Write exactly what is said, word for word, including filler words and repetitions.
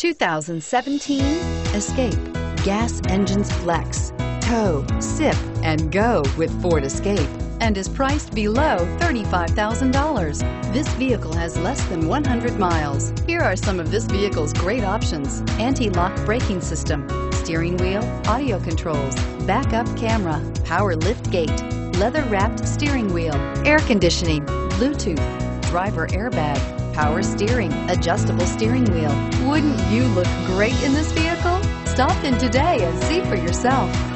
two thousand seventeen Escape. Gas engines flex, tow, sip, and go with Ford Escape, and is priced below thirty-five thousand dollars. This vehicle has less than one hundred miles. Here are some of this vehicle's great options: anti-lock braking system, steering wheel audio controls, backup camera, power lift gate, leather-wrapped steering wheel, air conditioning, Bluetooth, driver airbag, power steering, adjustable steering wheel. Wouldn't you look great in this vehicle? Stop in today and see for yourself.